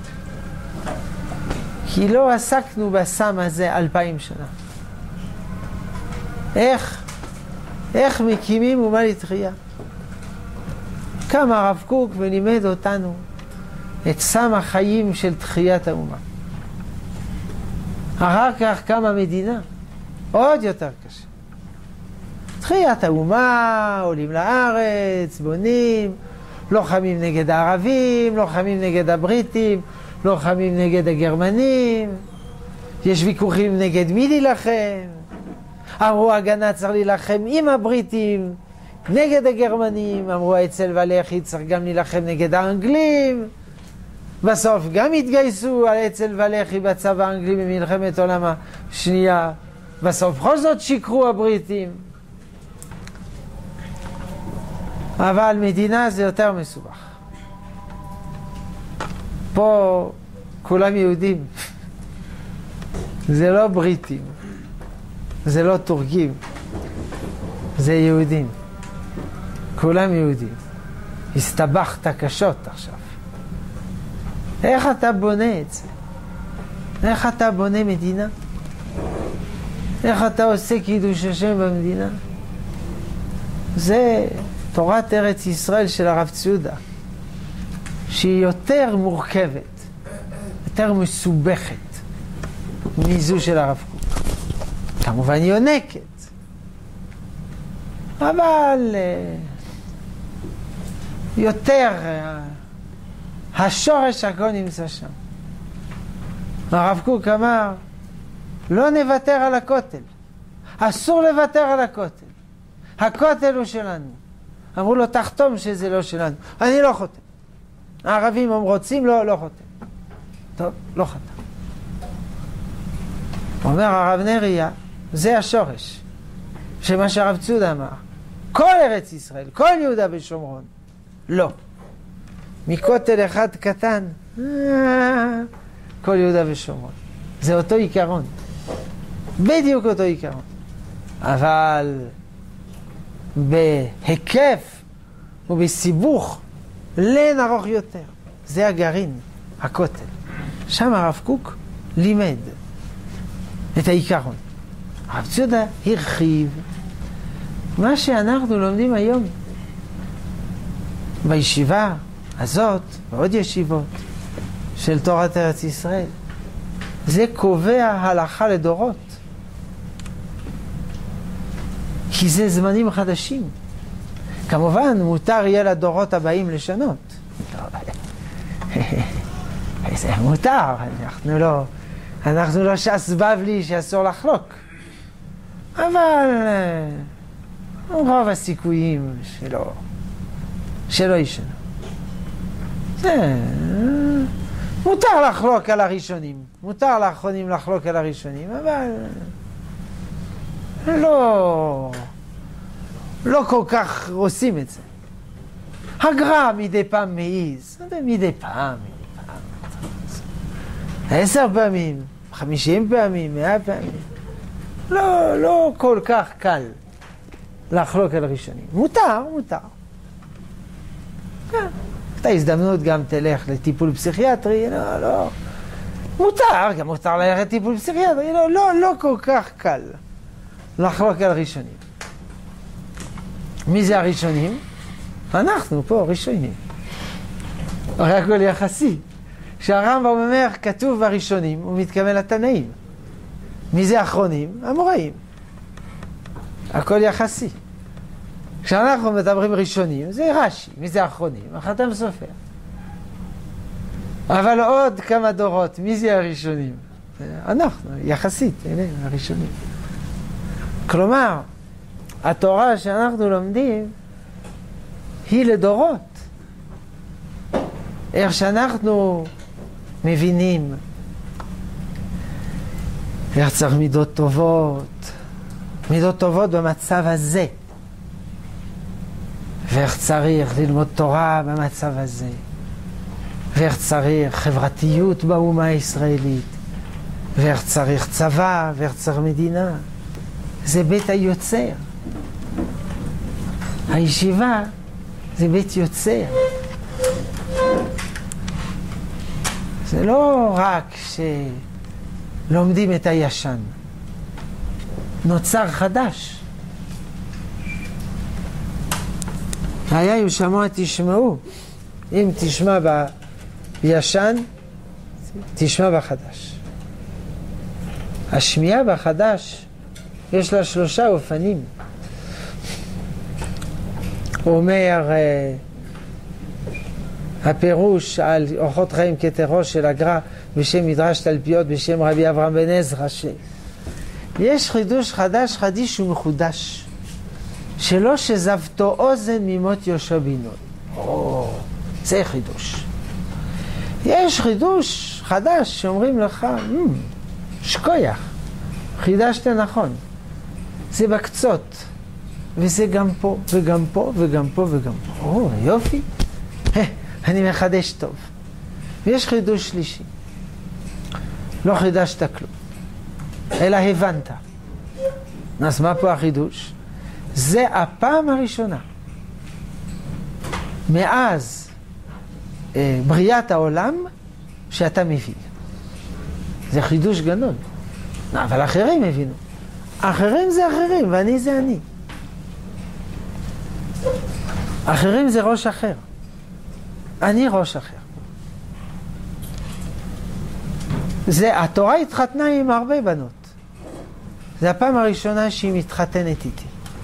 כי לא עסקנו בסם הזה אלפיים שנה. איך איך מקימים אומה לתחייה? קם הרב קוק ולימד אותנו את סם החיים של תחיית האומה. אחר כך קמה מדינה עוד יותר קשה. תחיית האומה, עולים לארץ, בונים, לוחמים נגד הערבים, לוחמים נגד הבריטים, לוחמים נגד הגרמנים, יש ויכוחים נגד מי להילחם. אמרו הגנה צריך להילחם עם הבריטים, נגד הגרמנים, אמרו אצ"ל והלח"י צריך גם להילחם נגד האנגלים. בסוף גם התגייסו על אצ"ל והלח"י בצבא האנגלי במלחמת העולם השנייה. בסוף בכל זאת שיקרו הבריטים. אבל מדינה זה יותר מסובך. פה כולם יהודים. זה לא בריטים, זה לא טורקים, זה יהודים. כולם יהודים. הסתבכת קשות עכשיו. איך אתה בונה את זה? איך אתה בונה מדינה? איך אתה עושה קידוש השם במדינה? זה תורת ארץ ישראל של הרב ציודה, שהיא יותר מורכבת, יותר מסובכת מזו של הרב קוק. כמובן יונקת, אבל יותר השורש הכל נמצא שם. הרב קוק אמר, לא נוותר על הכותל, אסור לוותר על הכותל, הכותל הוא שלנו. אמרו לו, תחתום שזה לא שלנו. אני לא חותם. הערבים הם רוצים, לא, לא חותם. טוב, לא חתם. אומר הרב נריה, זה השורש שמה שהרב ציודה אמר, כל ארץ ישראל, כל יהודה ושומרון, לא. מכותל אחד קטן, כל יהודה ושומרון. זה אותו עיקרון, בדיוק אותו עיקרון, אבל בהיקף ובסיבוך לאין ארוך יותר. זה הגרעין, הכותל. שם הרב קוק לימד את העיקרון. הרב ציודה הרחיב מה שאנחנו לומדים היום בישיבה הזאת ועוד ישיבות של תורת ארץ ישראל. זה קובע הלכה לדורות, כי זה זמנים חדשים. כמובן מותר יהיה לדורות הבאים לשנות. זה מותר, אנחנו לא, אנחנו לא ש"ס בבלי שאסור לחלוק, אבל רוב הסיכויים שלא, שלא ישנו. זה מותר לחלוק על הראשונים, מותר לאחרונים לחלוק על הראשונים, אבל לא, לא כל כך עושים את זה. הגר"א מדי פעם מעיז, מדי פעם, מדי פעם. עשר פעמים, חמישים פעמים, מאה פעמים. לא, לא כל כך קל לחלוק על הראשונים. מותר, מותר. הייתה הזדמנות גם תלך לטיפול פסיכיאטרי, לא, לא. מותר, גם מותר ללכת לטיפול פסיכיאטרי, לא, לא, לא כל כך קל לחלוק על הראשונים. מי זה הראשונים? אנחנו פה ראשונים. הרי הכל יחסי. כשהרמב"ם אומר כתוב בראשונים, הוא מתכוון לתנאים. מי זה האחרונים? המוראים. הכל יחסי. כשאנחנו מדברים ראשונים, זה רש"י. מי זה האחרונים? החתם סופר. אבל עוד כמה דורות, מי זה הראשונים? אנחנו, יחסית, הנה, הראשונים. כלומר, התורה שאנחנו לומדים היא לדורות. איך שאנחנו מבינים איך צריך מידות טובות, מידות טובות במצב הזה, ואיך צריך ללמוד תורה במצב הזה, ואיך צריך חברתיות באומה הישראלית, ואיך צריך צבא, ואיך צריך מדינה. זה בית היוצר. הישיבה זה בית יוצר. זה לא רק שלומדים את הישן, נוצר חדש. היה אם שמוע תשמעו, אם תשמע בישן, תשמע בחדש. השמיעה בחדש יש לה שלושה אופנים. הוא אומר, הפירוש על אורחות חיים כתרוש של הגר"א בשם מדרש תלפיות בשם רבי אברהם בן עזרא, יש חידוש חדש, חדיש ומחודש, שלא שזבתו אוזן ממות יהושע בן נון. או, זה חידוש. יש חידוש חדש שאומרים לך, שכוייח, חידשת נכון. זה בקצות, וזה גם פה, וגם פה, וגם פה, וגם פה. או, יופי. אני מחדש טוב. ויש חידוש שלישי. לא חידשת כלום, אלא הבנת. אז מה פה החידוש? זה הפעם הראשונה מאז אה, בריאת העולם שאתה מבין. זה חידוש גדול. אבל אחרים הבינו. אחרים זה אחרים, ואני זה אני. אחרים זה ראש אחר. אני ראש אחר. זה, התורה התחתנה עם הרבה בנות. זה הפעם הראשונה שהיא מתחתנת איתי.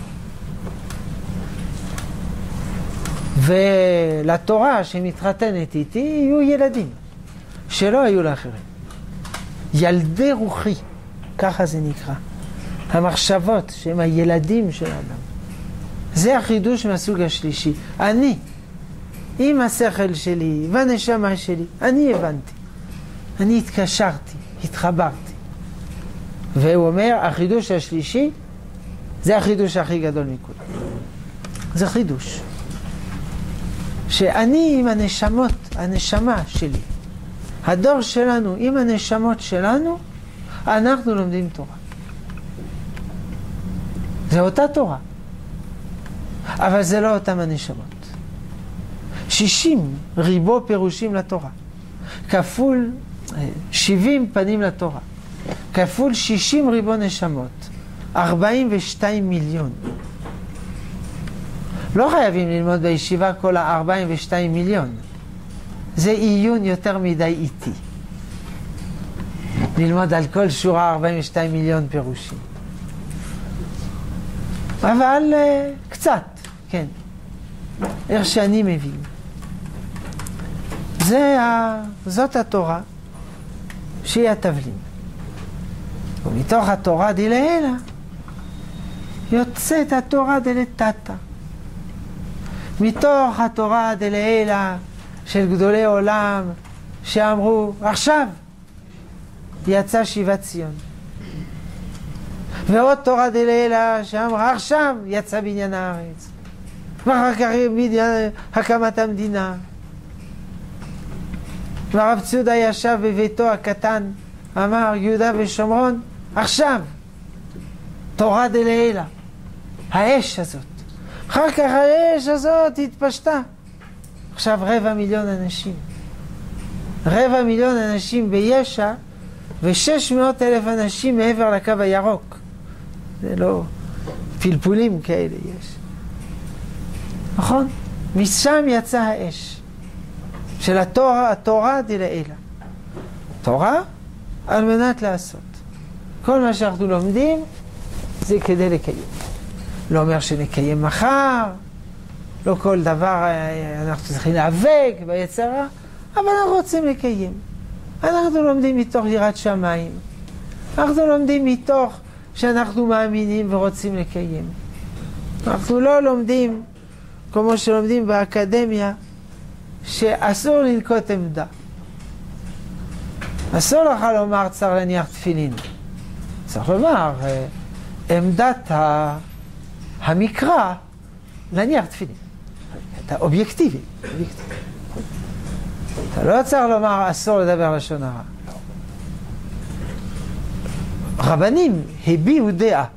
ולתורה שמתחתנת איתי יהיו ילדים, שלא היו לאחרים. ילדי רוחי, ככה זה נקרא. המחשבות שהם הילדים של האדם. זה החידוש מהסוג השלישי. אני, עם השכל שלי והנשמה שלי, אני הבנתי. אני התקשרתי, התחברתי. והוא אומר, החידוש השלישי, זה החידוש הכי גדול מכולם. זה חידוש. שאני עם הנשמות, הנשמה שלי, הדור שלנו עם הנשמות שלנו, אנחנו לומדים תורה. זה אותה תורה. אבל זה לא אותם הנשמות. שישים ריבו פירושים לתורה. כפול שבעים פנים לתורה. כפול שישים ריבו נשמות. ארבעים ושתיים מיליון. לא חייבים ללמוד בישיבה כל ה-ארבעים ושתיים מיליון. זה עיון יותר מדי איטי. ללמוד על כל שורה ארבעים ושתיים מיליון פירושים. אבל uh, קצת, כן. איך שאני מבין. זה ה... זאת התורה שהיא התבלין. ומתוך התורה דלעילא יוצאת התורה דלתתא. מתוך התורה דלעילא של גדולי עולם שאמרו עכשיו יצא שיבת ציון. ועוד תורה דלעילא שאמרה עכשיו יצא בניין הארץ. ואחר כך בניין הקמת המדינה. והרב צודה ישב בביתו הקטן, אמר יהודה ושומרון, עכשיו תורה דלעילא, האש הזאת. אחר כך האש הזאת התפשטה. עכשיו רבע מיליון אנשים. רבע מיליון אנשים בישע ושש מאות אלף אנשים מעבר לקו הירוק. זה לא פלפולים כאלה יש. נכון? משם יצא האש. של התורה, התורה דלעילא. תורה על מנת לעשות. כל מה שאנחנו לומדים זה כדי לקיים. לא אומר שנקיים מחר, לא כל דבר אנחנו צריכים להיאבק ביצרה, אבל אנחנו רוצים לקיים. אנחנו לומדים מתוך יראת שמיים. אנחנו לומדים מתוך שאנחנו מאמינים ורוצים לקיים. אנחנו לא לומדים כמו שלומדים באקדמיה, שאסור לנקוט עמדה. אסור לך לומר צריך להניח תפילין. צריך לומר, עמדת המקרא, להניח תפילין. אתה אובייקטיבי. אובייקטיבי. אתה לא צריך לומר אסור לדבר לשון הרע. רבנים הביעו דעה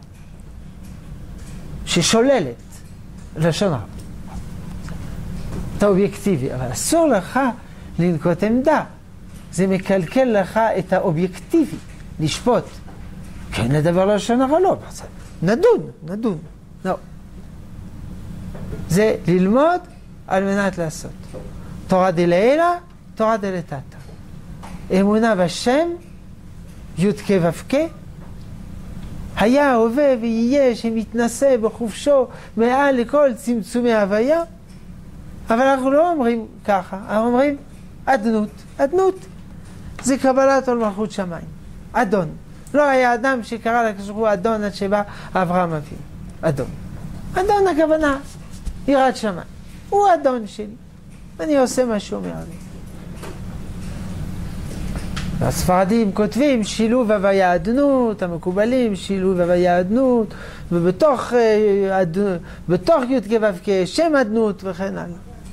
ששוללת לשון הרע. אתה אובייקטיבי, אבל אסור לך לנקוט עמדה. זה מקלקל לך את האובייקטיבי, לשפוט. כן, לדבר לשון הרע, לא. נדון, נדון. לא. זה ללמוד על מנת לעשות. תורה דלעילא, תורה דלתתא. אמונה בשם, י' כ' ו' כ', היה, הווה ויהיה שמתנשא בחופשו מעל לכל צמצומי הוויה, אבל אנחנו לא אומרים ככה, אנחנו אומרים אדנות. אדנות זה קבלת עול מלכות שמיים. אדון. לא היה אדם שקרא לקדוש ברוך הוא אדון עד שבא אברהם אבינו. אדון. אדון הכוונה, יראת שמיים. הוא אדון שלי. אני עושה מה שהוא אומר לי. והספרדים כותבים שילוב הוויה אדנות, המקובלים שילוב הוויה אדנות, ובתוך אד... בתוך י' כ' ו' כ' שם אדנות וכן הלאה.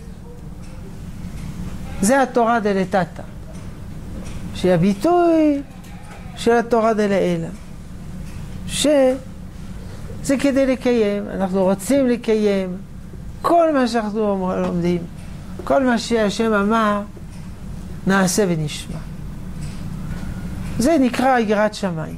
זה התורה דלתתא, שהיא הביטוי של התורה דלעילא, שזה כדי לקיים, אנחנו רוצים לקיים כל מה שאנחנו לומדים, כל מה שהשם אמר, נעשה ונשמע. זה נקרא יראת שמיים.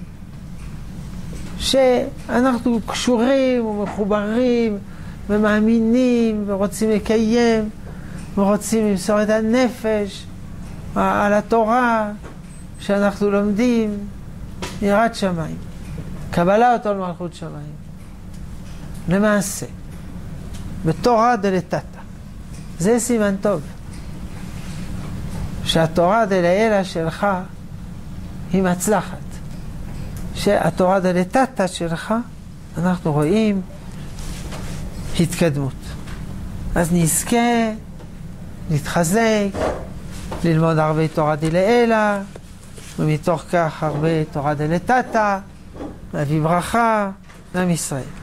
שאנחנו קשורים ומחוברים ומאמינים ורוצים לקיים ורוצים למסור את הנפש על התורה שאנחנו לומדים, יראת שמיים. קבלה אותו למלכות שמיים. למעשה, בתורה דלתתא. זה סימן טוב. שהתורה דלעילא שלך היא מצלחת. שהתורה דלתתא שלך, אנחנו רואים התקדמות. אז נזכה, נתחזק, ללמוד הרבה תורה דלעילא, ומתוך כך הרבה תורה דלתתא, להביא ברכה לעם ישראל.